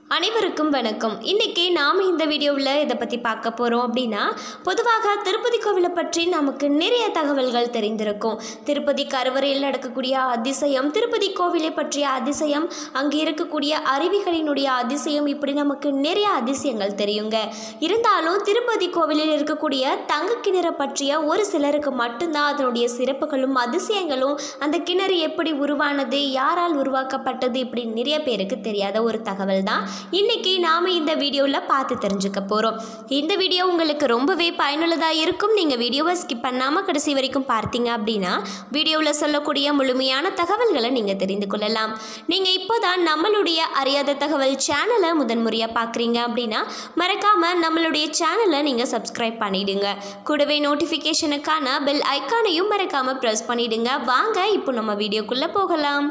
அனைவருக்கும் வணக்கம். இன்றைக்கி நாம் இந்த வீடியோவில் இதை பற்றி பார்க்க போகிறோம் அப்படின்னா, பொதுவாக திருப்பதி கோவிலை பற்றி நமக்கு நிறைய தகவல்கள் தெரிந்திருக்கும். திருப்பதி கருவறையில் நடக்கக்கூடிய அதிசயம், திருப்பதி கோவிலை பற்றிய அதிசயம், அங்கே இருக்கக்கூடிய அருவிகளினுடைய அதிசயம், இப்படி நமக்கு நிறைய அதிசயங்கள் தெரியுங்க. இருந்தாலும் திருப்பதி கோவிலில் இருக்கக்கூடிய தங்க கிணறு பற்றிய ஒரு சிலருக்கு மட்டும்தான் அதனுடைய சிறப்புகளும் அதிசயங்களும், அந்த கிணறு எப்படி உருவானது, யாரால் உருவாக்கப்பட்டது, இப்படி நிறைய பேருக்கு தெரியாத ஒரு தகவல் தான் இன்னைக்கு நாம இந்த வீடியோவில் பார்த்து தெரிஞ்சுக்க போகிறோம். இந்த வீடியோ உங்களுக்கு ரொம்பவே பயனுள்ளதாக இருக்கும். நீங்கள் வீடியோவை ஸ்கிப் பண்ணாமல் கடைசி வரைக்கும் பார்த்தீங்க அப்படின்னா வீடியோவில் சொல்லக்கூடிய முழுமையான தகவல்களை நீங்கள் தெரிந்து கொள்ளலாம். நீங்கள் இப்போ தான் நம்மளுடைய அறியாத தகவல் சேனலை முதன்முறையாக பார்க்குறீங்க அப்படின்னா மறக்காமல் நம்மளுடைய சேனலை நீங்கள் சப்ஸ்கிரைப் பண்ணிவிடுங்க. கூடவே நோட்டிஃபிகேஷனுக்கான பெல் ஐக்கானையும் மறக்காமல் ப்ரெஸ் பண்ணிவிடுங்க. வாங்க இப்போ நம்ம வீடியோக்குள்ளே போகலாம்.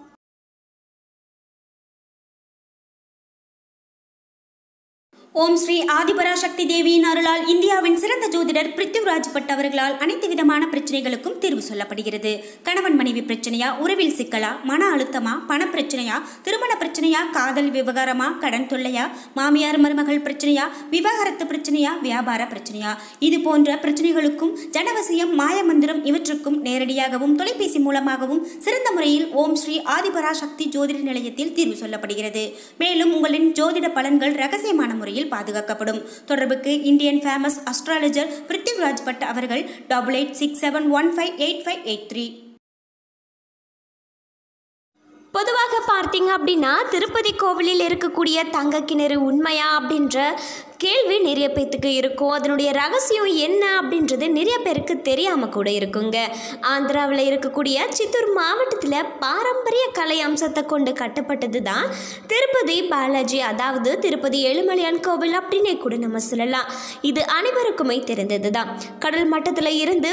ஓம் ஸ்ரீ ஆதிபராசக்தி தேவியின் அருளால் இந்தியாவின் சிறந்த ஜோதிடர் பிருத்திவிராஜ் பட் அவர்களால் அனைத்து விதமான பிரச்சனைகளுக்கும் தீர்வு சொல்லப்படுகிறது. கணவன் மனைவி பிரச்சனையா, உறவில் சிக்கலா, மன அழுத்தமா, பண பிரச்சனையா, திருமண பிரச்சனையா, காதல் விவகாரமா, கடன் தொல்லையா, மாமியார் மருமகள் பிரச்சனையா, விவாகரத்து பிரச்சனையா, வியாபார பிரச்சனையா, இது போன்ற பிரச்சனைகளுக்கும் ஜனவசியம், மாயமந்திரம் இவற்றுக்கும் நேரடியாகவும் தொலைபேசி மூலமாகவும் சிறந்த முறையில் ஓம் ஸ்ரீ ஆதிபராசக்தி ஜோதிட நிலையத்தில் தீர்வு சொல்லப்படுகிறது. மேலும் உங்களின் ஜோதிட பலன்கள் ரகசியமான முறையில் பாதுகாக்கப்படும். தொடர்புக்கு Indian famous astrologer Prithviraj Bhat அவர்கள் 8867158583. பொதுவாக பார்த்தீங்க அப்படின்னா திருப்பதி கோவிலில் இருக்கக்கூடிய தங்க கிணறு உண்மையா அப்படின்ற கேள்வி நிறைய பேர்த்துக்கு இருக்கும். அதனுடைய ரகசியம் என்ன அப்படின்றது நிறைய பேருக்கு தெரியாமல் கூட இருக்குங்க. ஆந்திராவில் இருக்கக்கூடிய சித்தூர் மாவட்டத்தில் பாரம்பரிய கலை அம்சத்தை கொண்டு கட்டப்பட்டது தான் திருப்பதி பாலாஜி, அதாவது திருப்பதி ஏழுமலையான் கோவில் அப்படின்னே கூட நம்ம சொல்லலாம். இது அனைவருக்குமே தெரிந்தது தான். கடல் மட்டத்தில் இருந்து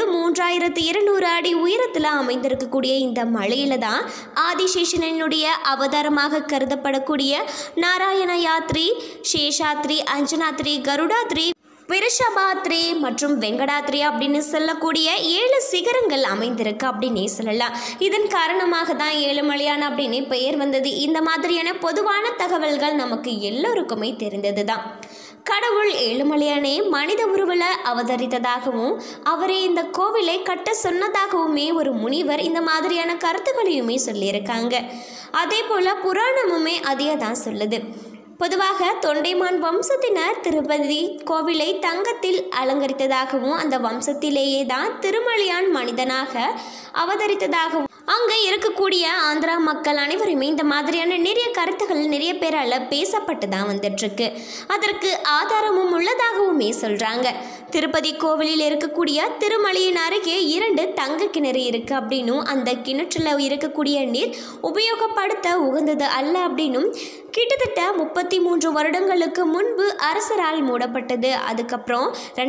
3200 அடி உயரத்தில் அமைந்திருக்கக்கூடிய இந்த மலையில தான் ஆதிசேஷனுடைய அவதாரமாக கருதப்படக்கூடிய நாராயண யாத்ரி, சேஷாத்ரி, அஞ்சனாத்ரி, கருடாத்ரி, விருஷபாத்ரி மற்றும் வெங்கடாத்ரி அப்படின்னு சொல்லக்கூடிய 7 சிகரங்கள் அமைந்திருக்கு அப்படின்னே சொல்லலாம். இதன் காரணமாக தான் ஏழுமலையான் அப்படின்னு பெயர் வந்தது. இந்த மாதிரியான பொதுவான தகவல்கள் நமக்கு எல்லோருக்குமே தெரிந்தது தான். கடவுள் ஏழுமலையானே மனித உருவில் அவதரித்ததாகவும் அவரே இந்த கோவிலை கட்ட சொன்னதாகவுமே ஒரு முனிவர் இந்த மாதிரியான கருத்துக்களையுமே சொல்லியிருக்காங்க. அதே போல் புராணமுமே அதே தான் சொல்லுது. பொதுவாக தொண்டைமான் வம்சத்தினர் திருப்பதி கோவிலை தங்கத்தில் அலங்கரித்ததாகவும் அந்த வம்சத்திலேயே தான் திருமலையான் மனிதனாக அவதரித்ததாகவும் அங்கே இருக்கக்கூடிய ஆந்திரா மக்கள் அனைவருமே இந்த மாதிரியான நிறைய கருத்துக்கள் நிறைய பேரால் பேசப்பட்டு தான் வந்துட்டுருக்கு. அதற்கு ஆதாரமும் உள்ளதாகவுமே சொல்கிறாங்க. திருப்பதி கோவிலில் இருக்கக்கூடிய திருமலையின் அருகே 2 தங்க கிணறு இருக்குது அப்படின்னும் அந்த கிணற்றில் இருக்கக்கூடிய நீர் உபயோகப்படுத்த உகந்தது அல்ல அப்படின்னும் கிட்டத்தட்ட 33 வருடங்களுக்கு முன்பு அரசரால் மூடப்பட்டது. அதுக்கப்புறம்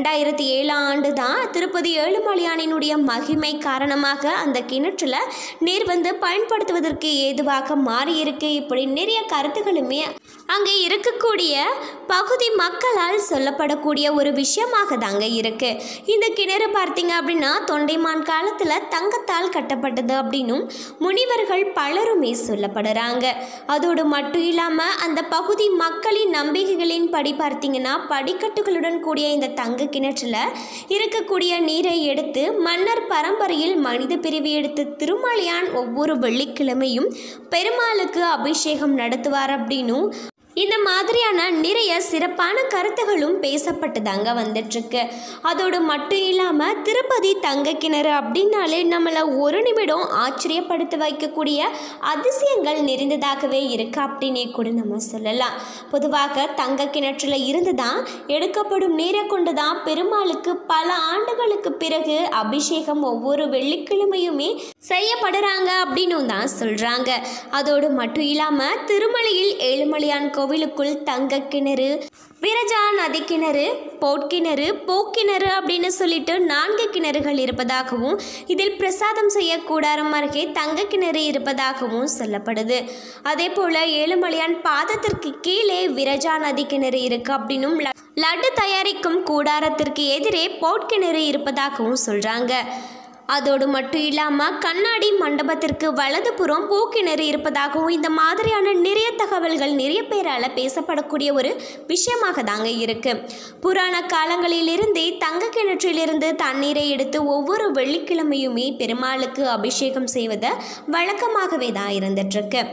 2007 ஆண்டு தான் திருப்பதி ஏழுமலையானினுடைய மகிமை காரணமாக அந்த கிணற்றில் நீர் வந்து பயன்படுத்துவதற்கு ஏதுவாக மாறியிருக்கு. இப்படி நிறைய கருத்துக்களுமே அங்கே இருக்கக்கூடிய பகுதி மக்களால் சொல்லப்படக்கூடிய ஒரு விஷயமாக தாங்க இருக்கு. இந்த கிணறு பார்த்தீங்க அப்படின்னா தொண்டைமான் காலத்தில் தங்கத்தால் கட்டப்பட்டது அப்படின்னும் முனிவர்கள் பலருமே சொல்லப்படுறாங்க. அதோடு மட்டும் இல்லாமல் அந்த பகுதி மக்களின் நம்பிக்கைகளின் படி பார்த்தீங்கன்னா படிக்கட்டுகளுடன் கூடிய இந்த தங்க கிணற்றில் இருக்கக்கூடிய நீரை எடுத்து மன்னர் பரம்பரையில் மனித பிரிவு எடுத்து திருமலையான் ஒவ்வொரு வெள்ளிக்கிழமையும் பெருமாளுக்கு அபிஷேகம் நடத்துவார் அப்படின்னும் இந்த மாதிரியான நிறைய சிறப்பான கருத்துகளும் பேசப்பட்டு தாங்க வந்துட்டுருக்கு. அதோடு மட்டும் இல்லாமல் திருப்பதி தங்க கிணறு அப்படின்னாலே நம்மளை ஒரு நிமிடம் ஆச்சரியப்படுத்த வைக்கக்கூடிய அதிசயங்கள் நிறைந்ததாகவே இருக்குது அப்படின்னே கூட நம்ம சொல்லலாம். பொதுவாக தங்க கிணற்றில் இருந்து தான் எடுக்கப்படும் நீரை கொண்டு தான் பெருமாளுக்கு பல ஆண்டுகளுக்கு பிறகு அபிஷேகம் ஒவ்வொரு வெள்ளிக்கிழமையுமே செய்யப்படுறாங்க அப்படின்னு தான் சொல்கிறாங்க. அதோடு மட்டும் இல்லாமல் திருமலையில் ஏழுமலையான் கோவிலுக்குள் தங்க கிணறு, விரஜா நதி கிணறு, போட்கிணறு, போக்கிணறு அப்படின்னு சொல்லிட்டு 4 கிணறுகள் இருப்பதாகவும் இதில் பிரசாதம் செய்ய கூடாரம் அருகே தங்க கிணறு இருப்பதாகவும் சொல்லப்படுது. அதே போல் ஏழுமலையான் பாதத்திற்கு கீழே விரஜா நதி கிணறு இருக்குது அப்படின்னும் லட்டு தயாரிக்கும் கூடாரத்திற்கு எதிரே போட்கிணறு இருப்பதாகவும் சொல்கிறாங்க. அதோடு மட்டும் இல்லாமல் கண்ணாடி மண்டபத்திற்கு வலதுபுறம் பூக்கிணறு இருப்பதாகவும் இந்த மாதிரியான நிறைய தகவல்கள் நிறைய பேரால் பேசப்படக்கூடிய ஒரு விஷயமாக தாங்க இருக்குது. புராண காலங்களிலிருந்தே தங்க கிணற்றிலிருந்து தண்ணீரை எடுத்து ஒவ்வொரு வெள்ளிக்கிழமையுமே பெருமாளுக்கு அபிஷேகம் செய்வது வழக்கமாகவே தான் இருந்துட்டுருக்கு.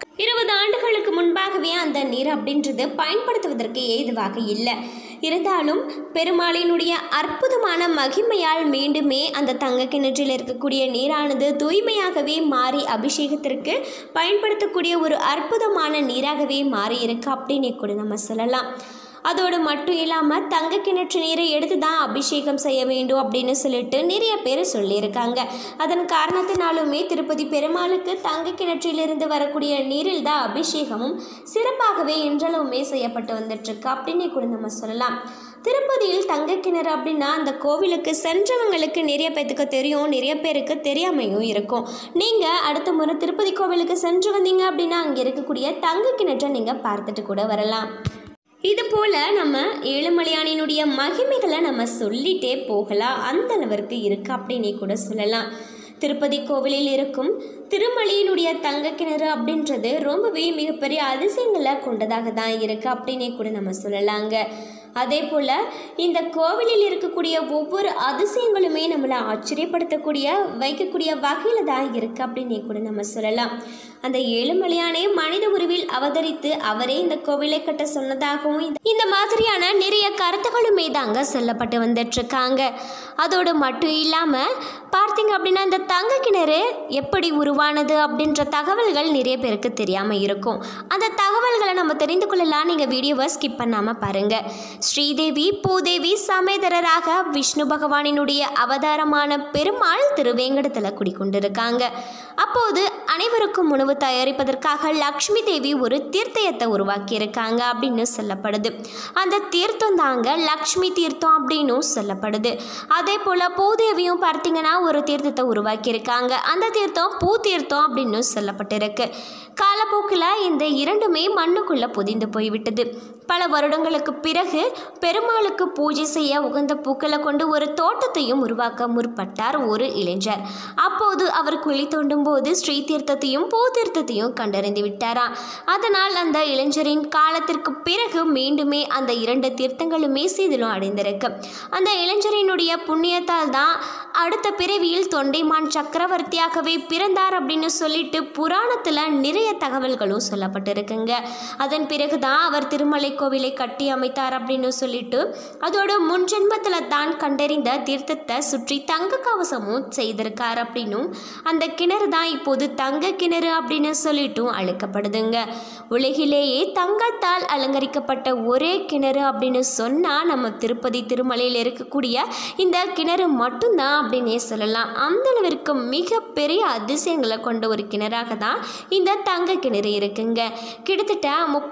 20 ஆண்டுகளுக்கு முன்பாகவே அந்த நீர் அப்படின்றது பயன்படுத்துவதற்கு ஏதுவாக இல்லை. இருந்தாலும் பெருமாளினுடைய அற்புதமான மகிமையால் மீண்டுமே அந்த தங்க கிணற்றில் இருக்கக்கூடிய நீரானது தூய்மையாகவே மாறி அபிஷேகத்திற்கு பயன்படுத்தக்கூடிய ஒரு அற்புதமான நீராகவே மாறி இருக்கு அப்படின்னே கூட நம்ம சொல்லலாம். அதோடு மட்டும் இல்லாமல் தங்க கிணற்று நீரை எடுத்து தான் அபிஷேகம் செய்ய வேண்டும் அப்படின்னு சொல்லிட்டு நிறைய பேர் சொல்லியிருக்காங்க. அதன் காரணத்தினாலுமே திருப்பதி பெருமாளுக்கு தங்க கிணற்றிலிருந்து வரக்கூடிய நீரில் தான் அபிஷேகமும் சிறப்பாகவே இன்றளவுமே செய்யப்பட்டு வந்துட்டுருக்கு அப்படின்னே கூட நம்ம சொல்லலாம். திருப்பதியில் தங்க கிணறு அப்படின்னா அந்த கோவிலுக்கு சென்றவங்களுக்கு நிறைய பேருக்கு தெரியும், நிறைய பேருக்கு தெரியாமையும் இருக்கும். நீங்கள் அடுத்த முறை திருப்பதி கோவிலுக்கு சென்று வந்தீங்க அப்படின்னா அங்கே இருக்கக்கூடிய தங்க கிணற்றை நீங்கள் பார்த்துட்டு கூட வரலாம். இது போல் நம்ம ஏழுமலையானினுடைய மகிமைகளை நம்ம சொல்லிகிட்டே போகலாம், அந்த அளவிற்கு இருக்குது அப்படின்னே கூட சொல்லலாம். திருப்பதி கோவிலில் இருக்கும் திருமலையினுடைய தங்க கிணறு அப்படின்றது ரொம்பவே மிகப்பெரிய அதிசயங்களை கொண்டதாக தான் இருக்குது அப்படின்னே கூட நம்ம சொல்லலாங்க. அதே போல் இந்த கோவிலில் இருக்கக்கூடிய ஒவ்வொரு அதிசயங்களுமே நம்மளை ஆச்சரியப்படுத்தக்கூடிய வைக்கக்கூடிய வகையில் தான் இருக்குது அப்படின்னே கூட நம்ம சொல்லலாம். அந்த ஏழுமலையானே மனித உருவில் அவதரித்து அவரே இந்த கோவிலை கட்ட சொன்னதாகவும் இந்த மாதிரியான நிறைய கருத்துக்களுமே தாங்க சொல்லப்பட்டு வந்துட்டுருக்காங்க. அதோடு மட்டும் இல்லாமல் பார்த்தீங்க அப்படின்னா இந்த தங்க கிணறு எப்படி உருவானது அப்படின்ற தகவல்கள் நிறைய பேருக்கு தெரியாமல் இருக்கும். அந்த தகவல்களை நம்ம தெரிந்து கொள்ளலாம். நீங்கள் வீடியோவை ஸ்கிப் பண்ணாமல் பாருங்கள். ஸ்ரீதேவி பூதேவி சமேதரராக விஷ்ணு பகவானினுடைய அவதாரமான பெருமாள் திருவேங்கடத்தில் குடிக்கொண்டிருக்காங்க. அப்போது அனைவருக்கும் உணவு தயாரிப்பதற்காக லக்ஷ்மி தேவி ஒரு தீர்த்தத்தை உருவாக்கியிருக்காங்க அப்படின்னு சொல்லப்படுது. அந்த தீர்த்தம் தாங்க லக்ஷ்மி தீர்த்தம் அப்படின்னு சொல்லப்படுது. அதே போல் பூதேவியும் பார்த்தீங்கன்னா ஒரு தீர்த்தத்தை உருவாக்கியிருக்காங்க. அந்த தீர்த்தம் பூ தீர்த்தம் அப்படின்னு சொல்லப்பட்டிருக்கு. காலப்போக்கில் இந்த இரண்டுமே மண்ணுக்குள்ளே புதிந்து போய்விட்டது. பல வருடங்களுக்கு பிறகு பெருமாளுக்கு பூஜை செய்ய உகந்த பூக்களை கொண்டு ஒரு தோட்டத்தையும் உருவாக்க முற்பட்டார் ஒரு இளைஞர். அப்போது அவர் குழி தோண்டும் போது ஸ்ரீ தீர்த்தத்தையும் பூ தீர்த்தத்தையும் கண்டறிந்து விட்டாராம். அதனால் அந்த இளைஞரின் காலத்திற்கு பிறகு மீண்டுமே அந்த 2 தீர்த்தங்களுமே சீதனம் அடைந்திருக்கு. அந்த இளைஞரினுடைய புண்ணியத்தால் தான் அடுத்த பிறவியில் தொண்டைமான் சக்கரவர்த்தியாகவே பிறந்தார் அப்படின்னு சொல்லிட்டு புராணத்தில் நிறைய தகவல்களும் சொல்லப்பட்டிருக்குங்க. அதன் பிறகுதான் அவர் திருமலை கோவிலை கட்டி அமைத்தார் அப்படின்னு சொல்லிட்டு அதோட முன்ஜென்மத்தில் தான் கண்டறிந்த தீர்த்தத்தை சுற்றி தங்க கவசமும் செய்திருக்கார் அப்படின்னும் அந்த கிணறு தான் இப்போது தங்க கிணறு அப்படின்னு சொல்லிட்டும் அழைக்கப்படுதுங்க. உலகிலேயே தங்கத்தால் அலங்கரிக்கப்பட்ட ஒரே கிணறு அப்படின்னு சொன்னால் நம்ம திருப்பதி திருமலையில் இருக்கக்கூடிய இந்த கிணறு மட்டும்தான் அப்படின்னே சொல்லலாம். அந்த அளவிற்கு மிகப்பெரிய அதிசயங்களை கொண்ட ஒரு கிணறாக தான் இந்த தங்க கிணறு இருக்குங்க. கிட்டத்தட்ட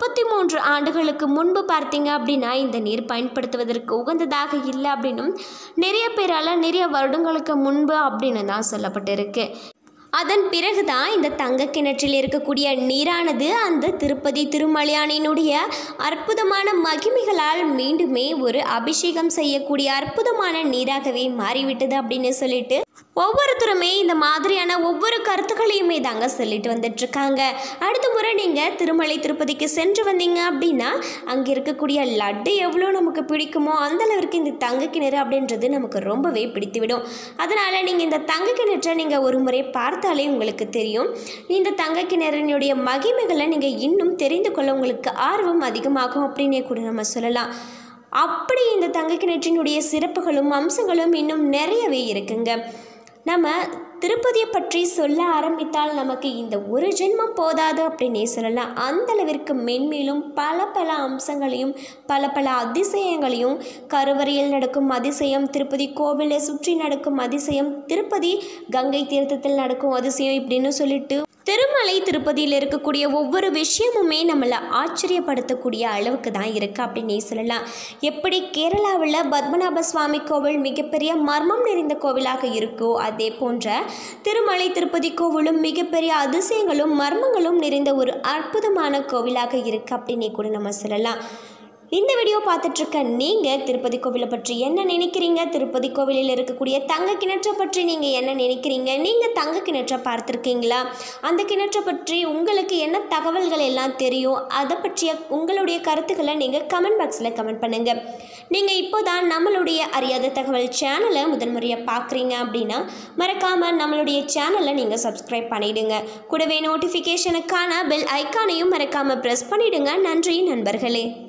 33 ஆண்டுகளுக்கு முன்பு பார்த்தீங்க அப்படின்னா இந்த நீர் பயன்படுத்துவதற்கு உகந்ததாக இல்லை அப்படின்னும் நிறைய பேரால் நிறைய வருடங்களுக்கு முன்பு அப்படின்னு தான் சொல்லப்பட்டிருக்கு. அதன் பிறகுதான் இந்த தங்க கிணற்றில் இருக்கக்கூடிய நீரானது அந்த திருப்பதி திருமலையானினுடைய அற்புதமான மகிமைகளால் மீண்டுமே ஒரு அபிஷேகம் செய்யக்கூடிய அற்புதமான நீராகவே மாறிவிட்டது அப்படின்னு சொல்லிட்டு ஒவ்வொருத்தருமே இந்த மாதிரியான ஒவ்வொரு கருத்துக்களையுமே தாங்க சொல்லிட்டு வந்துட்டுருக்காங்க. அடுத்த முறை நீங்கள் திருமலை திருப்பதிக்கு சென்று வந்தீங்க அப்படின்னா அங்கே இருக்கக்கூடிய லட்டு எவ்வளோ நமக்கு பிடிக்குமோ அந்தளவிற்கு இந்த தங்க கிணறு அப்படின்றது நமக்கு ரொம்பவே பிடித்துவிடும். அதனால் நீங்கள் இந்த தங்க கிணற்றை நீங்கள் ஒரு முறை பார்த்தாலே உங்களுக்கு தெரியும். இந்த தங்க கிணறினுடைய மகிமைகளை நீங்கள் இன்னும் தெரிந்து கொள்ள உங்களுக்கு ஆர்வம் அதிகமாகும் அப்படின்னே கூட நம்ம சொல்லலாம். அப்படி இந்த தங்க கிணற்றினுடைய சிறப்புகளும் அம்சங்களும் இன்னும் நிறையவே இருக்குங்க. நம்ம திருப்பதியை பற்றி சொல்ல ஆரம்பித்தால் நமக்கு இந்த ஒரு ஜென்மம் போதாது அப்படின்னே சொல்லலாம். அந்தளவிற்கு மென்மேலும் பல அம்சங்களையும் பல அதிசயங்களையும், கருவறையில் நடக்கும் அதிசயம், திருப்பதி கோவிலை சுற்றி நடக்கும் அதிசயம், திருப்பதி கங்கை தீர்த்தத்தில் நடக்கும் அதிசயம் இப்படின்னு சொல்லிட்டு திருமலை திருப்பதியில் இருக்கக்கூடிய ஒவ்வொரு விஷயமுமே நம்மளை ஆச்சரியப்படுத்தக்கூடிய அளவுக்கு தான் இருக்குது அப்படின்னே சொல்லலாம். எப்படி கேரளாவில் பத்மநாப சுவாமி கோவில் மிகப்பெரிய மர்மம் நிறைந்த கோவிலாக இருக்கோ அதே போன்ற திருமலை திருப்பதி கோவிலும் மிகப்பெரிய அதிசயங்களும் மர்மங்களும் நிறைந்த ஒரு அற்புதமான கோவிலாக இருக்குது அப்படின்னே கூட நம்ம சொல்லலாம். இந்த வீடியோ பார்த்துட்ருக்க நீங்கள் திருப்பதி கோவிலை பற்றி என்ன நினைக்கிறீங்க? திருப்பதி கோவிலில் இருக்கக்கூடிய தங்க கிணற்றை பற்றி நீங்கள் என்ன நினைக்கிறீங்க? நீங்கள் தங்க கிணற்றை பார்த்துருக்கீங்களா? அந்த கிணற்றை பற்றி உங்களுக்கு என்ன தகவல்கள் எல்லாம் தெரியும்? அதை பற்றிய உங்களுடைய கருத்துக்களை நீங்கள் கமெண்ட் பாக்ஸில் கமெண்ட் பண்ணுங்கள். நீங்கள் இப்போ தான் நம்மளுடைய அறியாத தகவல் சேனலை முதன்முறையாக பார்க்குறீங்க அப்படின்னா மறக்காமல் நம்மளுடைய சேனலை நீங்கள் சப்ஸ்கிரைப் பண்ணிவிடுங்க. கூடவே நோட்டிஃபிகேஷனுக்கான பெல் ஐக்கானையும் மறக்காமல் ப்ரெஸ் பண்ணிவிடுங்க. நன்றி நண்பர்களே.